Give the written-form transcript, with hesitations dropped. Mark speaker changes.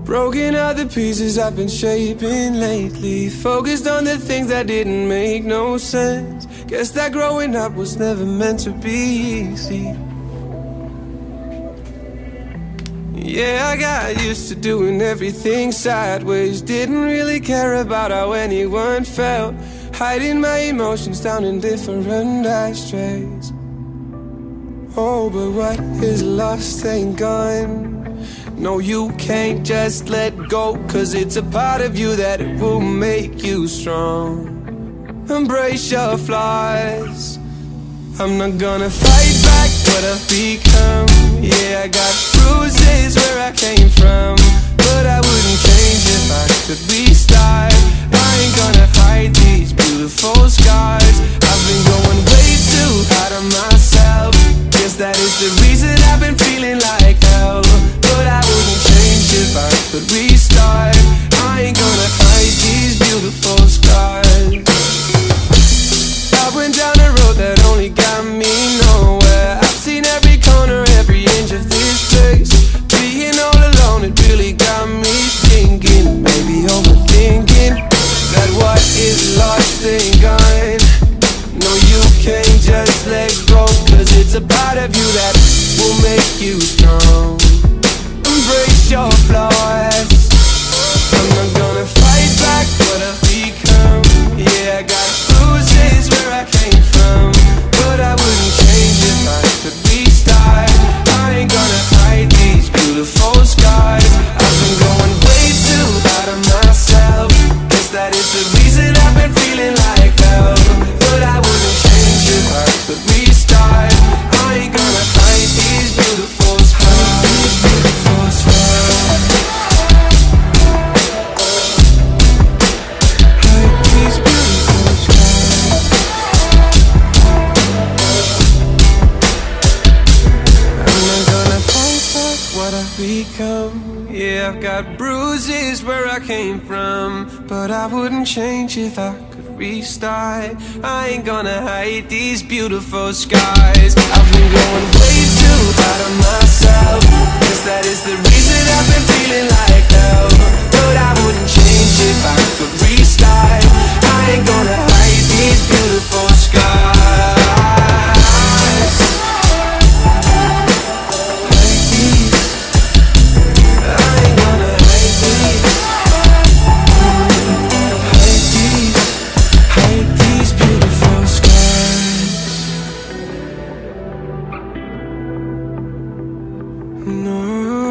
Speaker 1: Broken out the pieces I've been shaping lately, focused on the things that didn't make no sense. Guess that growing up was never meant to be easy. Yeah, I got used to doing everything sideways, didn't really care about how anyone felt, hiding my emotions down in different ashtrays. Oh, but what is lost ain't gone. No, you can't just let go, 'cause it's a part of you that will make you strong. Embrace your flaws. I'm not gonna fight back what I've become. Yeah, I got bruises where I came from, but I wouldn't change if I could restart. I ain't gonna hide these beautiful scars. I've been going way too hard on myself. Guess that is the reason I've been feeling like hell, but I wouldn't change if I could restart. I ain't gonna hide these beautiful scars. I went down a road that only got me nowhere. I've seen every corner, every inch of this place. Being all alone, it really got me thinking, maybe overthinking, that what is lost ain't gone. No, you can't just let go, 'cause it's a part of you that will make you strong. Embrace your flaws. I'm not gonna fight back what I've become. Yeah, I got bruises where I came from, but I wouldn't change if I could restart. I ain't gonna hide these beautiful scars. I've been going way too hard on myself. Guess that is the reason I've been feeling like hell, but I wouldn't change if I could restart. I ain't gonna hide these beautiful scars. Beautiful scars. Hide these beautiful scars. I'm not gonna fight back what I've become. Yeah, I've got bruises where I came from, but I wouldn't change if I could restart. I ain't gonna hide these beautiful scars. I've been going way too hard on myself. Guess that is the reason I've been feeling like hell, but I wouldn't change if I could restart. I ain't gonna hide these beautiful scars. No.